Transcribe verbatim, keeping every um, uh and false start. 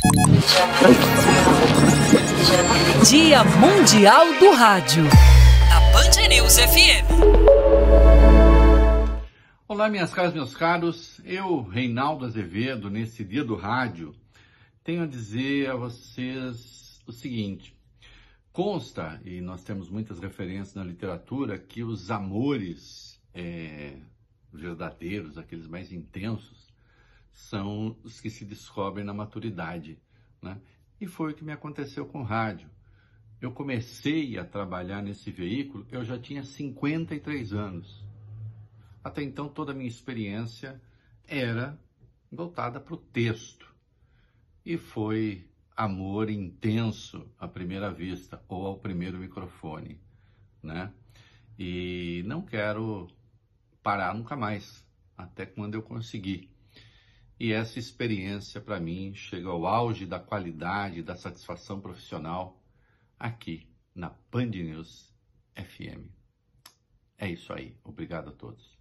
Dia Mundial do Rádio, na Band News F M. Olá, minhas caras, meus caros. Eu, Reinaldo Azevedo, nesse Dia do Rádio, tenho a dizer a vocês o seguinte. Consta, e nós temos muitas referências na literatura, que os amores é, verdadeiros, aqueles mais intensos, são os que se descobrem na maturidade, né? E foi o que me aconteceu com o rádio. Eu comecei a trabalhar nesse veículo, eu já tinha cinquenta e três anos. Até então, toda a minha experiência era voltada para o texto. E foi amor intenso à primeira vista, ou ao primeiro microfone, né? E não quero parar nunca mais, até quando eu conseguir. E essa experiência, para mim, chega ao auge da qualidade, da satisfação profissional aqui na Band News F M. É isso aí. Obrigado a todos.